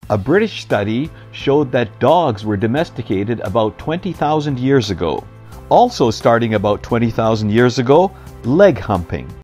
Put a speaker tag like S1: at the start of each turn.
S1: A British study showed that dogs were domesticated about 20,000 years ago. Also starting about 20,000 years ago, leg humping.